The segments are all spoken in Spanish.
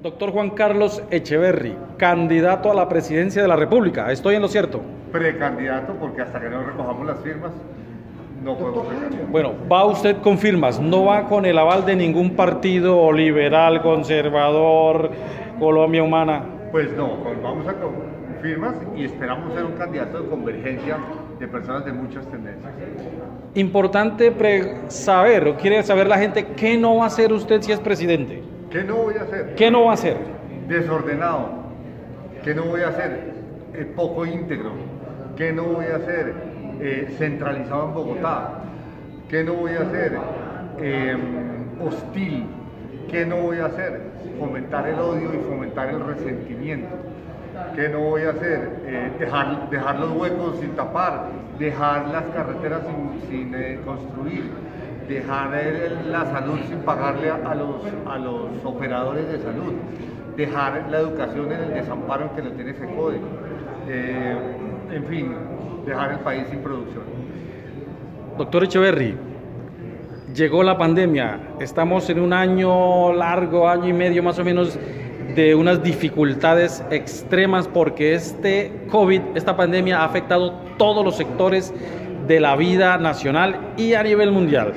Doctor Juan Carlos Echeverry, candidato a la presidencia de la República. ¿Estoy en lo cierto? Precandidato, porque hasta que no recojamos las firmas, no podemos ser candidato. Bueno, va usted con firmas, no va con el aval de ningún partido liberal, conservador, Colombia Humana. Pues no, vamos con firmas y esperamos ser un candidato de convergencia de personas de muchas tendencias. Importante saber, o quiere saber la gente, ¿qué no va a hacer usted si es presidente? ¿Qué no voy a hacer? ¿Qué no va a hacer? Desordenado. ¿Qué no voy a hacer? Poco íntegro. ¿Qué no voy a hacer? Centralizado en Bogotá. ¿Qué no voy a hacer? Hostil. ¿Qué no voy a hacer? Fomentar el odio y fomentar el resentimiento. ¿Qué no voy a hacer? Dejar los huecos sin tapar, dejar las carreteras sin construir, dejar la salud sin pagarle a los operadores de salud, dejar la educación en el desamparo en que lo tiene FECODE, en fin, dejar el país sin producción. Doctor Echeverry, llegó la pandemia, estamos en un año largo, año y medio más o menos, de unas dificultades extremas porque esta pandemia ha afectado todos los sectores de la vida nacional y a nivel mundial.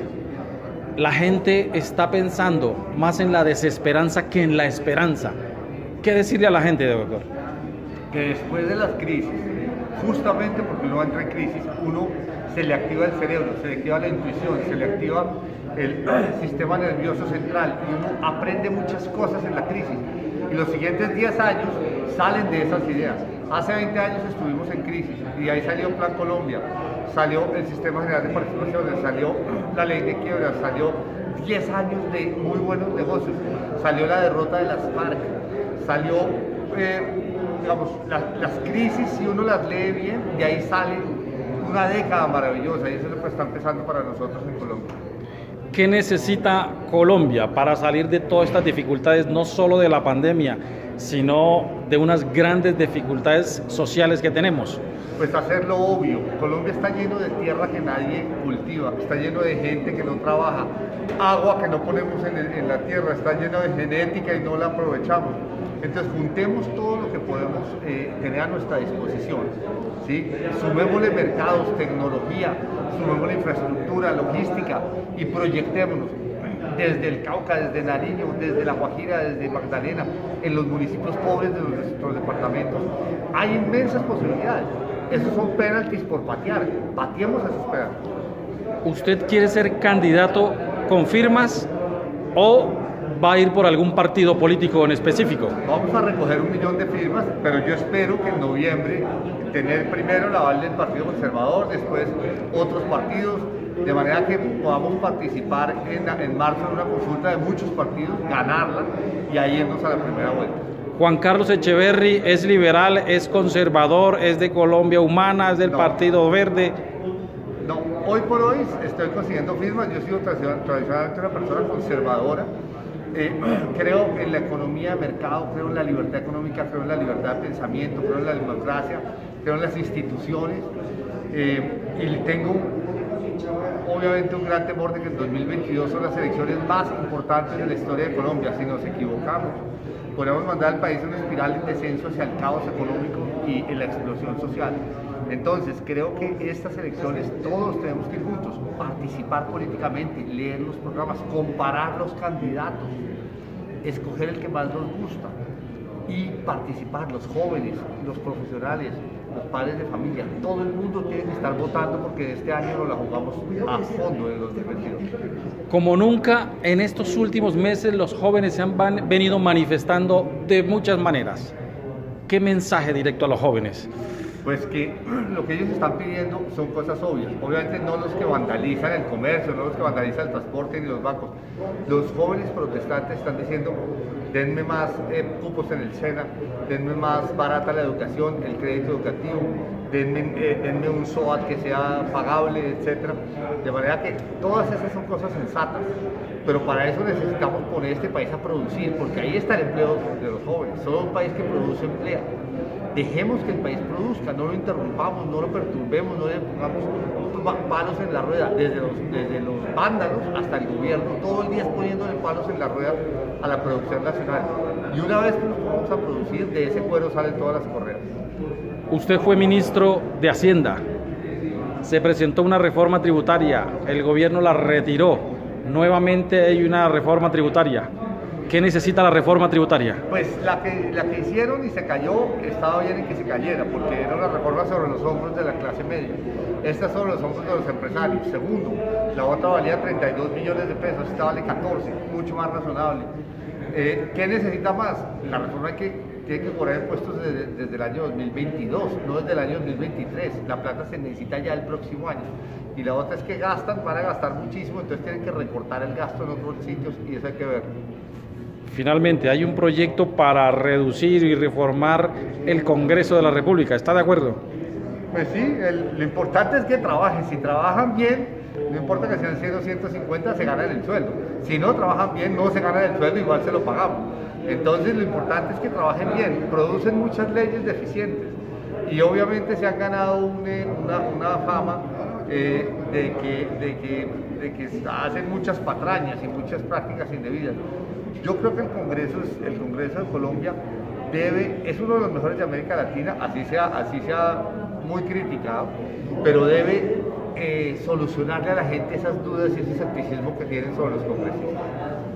La gente está pensando más en la desesperanza que en la esperanza. ¿Qué decirle a la gente, doctor? Que después de las crisis, justamente porque uno entra en crisis, se le activa el cerebro, se le activa la intuición, se le activa el sistema nervioso central y uno aprende muchas cosas en la crisis. Y los siguientes 10 años salen de esas ideas. Hace 20 años estuvimos en crisis y ahí salió Plan Colombia, salió el Sistema General de Participaciones, salió la Ley de Quiebras, salió 10 años de muy buenos negocios, salió la derrota de las FARC, salió, digamos, las crisis, si uno las lee bien, de ahí sale una década maravillosa y eso es lo que está empezando para nosotros en Colombia. ¿Qué necesita Colombia para salir de todas estas dificultades, no solo de la pandemia, sino de unas grandes dificultades sociales que tenemos? Pues hacer lo obvio. Colombia está lleno de tierra que nadie cultiva, está lleno de gente que no trabaja, agua que no ponemos en la tierra, está lleno de genética y no la aprovechamos. Entonces juntemos todo lo que podemos tener a nuestra disposición, ¿sí? Sumémosle mercados, tecnología, sumémosle infraestructura, logística y proyectémonos desde el Cauca, desde Nariño, desde La Guajira, desde Magdalena, en los municipios pobres de nuestros departamentos. Hay inmensas posibilidades. Esos son penaltis por patear. Pateemos esos penaltis. ¿Usted quiere ser candidato con firmas o va a ir por algún partido político en específico? Vamos a recoger 1 millón de firmas, pero yo espero que en noviembre tener primero la aval del Partido Conservador, después otros partidos, de manera que podamos participar en marzo en una consulta de muchos partidos, ganarla y ahí irnos a la primera vuelta. Juan Carlos Echeverry es liberal, es conservador, es de Colombia Humana, es del Partido Verde. No, hoy por hoy estoy consiguiendo firmas, yo he sido tradicionalmente una persona conservadora. Creo en la economía de mercado, creo en la libertad económica, creo en la libertad de pensamiento, creo en la democracia, creo en las instituciones y tengo obviamente un gran temor de que en 2022 son las elecciones más importantes de la historia de Colombia. Si nos equivocamos, podemos mandar al país en una espiral de descenso hacia el caos económico y en la explosión social. Entonces, creo que estas elecciones todos tenemos que ir juntos, participar políticamente, leer los programas, comparar los candidatos, escoger el que más nos gusta y participar, los jóvenes, los profesionales, los padres de familia, todo el mundo tiene que estar votando porque este año nos la jugamos a fondo en los 2022. Como nunca, en estos últimos meses los jóvenes se han venido manifestando de muchas maneras. ¿Qué mensaje directo a los jóvenes? Pues que lo que ellos están pidiendo son cosas obvias, obviamente no los que vandalizan el comercio, no los que vandalizan el transporte ni los bancos. Los jóvenes protestantes están diciendo, denme más cupos en el SENA, denme más barata la educación, el crédito educativo, denme un SOAT que sea pagable, etc. De manera que todas esas son cosas sensatas. pero para eso necesitamos poner este país a producir, porque ahí está el empleo de los jóvenes. Solo un país que produce emplea. Dejemos que el país produzca, no lo interrumpamos, no lo perturbemos, no le pongamos palos en la rueda, desde los vándalos hasta el gobierno, todo el día poniéndole palos en la rueda a la producción nacional. Y una vez que nos vamos a producir, de ese cuero salen todas las correas. Usted fue ministro de Hacienda, se presentó una reforma tributaria, el gobierno la retiró, nuevamente hay una reforma tributaria. ¿Qué necesita la reforma tributaria? Pues la que hicieron y se cayó, estaba bien en que se cayera, porque era una reforma sobre los hombros de la clase media. Esta es sobre los hombros de los empresarios. Segundo, la otra valía 32 millones de pesos, esta vale 14, mucho más razonable. ¿Qué necesita más? La reforma tiene que cobrar impuestos desde el año 2022, no desde el año 2023. La plata se necesita ya el próximo año. Y la otra es que van a gastar muchísimo, entonces tienen que recortar el gasto en otros sitios y eso hay que ver. Finalmente, hay un proyecto para reducir y reformar el Congreso de la República. ¿Está de acuerdo? Pues sí, lo importante es que trabajen. Si trabajan bien, no importa que sean 100 o 150, se ganan el sueldo. Si no trabajan bien, no se ganan el sueldo, igual se lo pagamos. Entonces lo importante es que trabajen bien, producen muchas leyes deficientes y obviamente se han ganado una fama de que hacen muchas patrañas y muchas prácticas indebidas. Yo creo que el Congreso de Colombia es uno de los mejores de América Latina, así sea muy criticado, pero debe solucionarle a la gente esas dudas y ese escepticismo que tienen sobre los congresistas.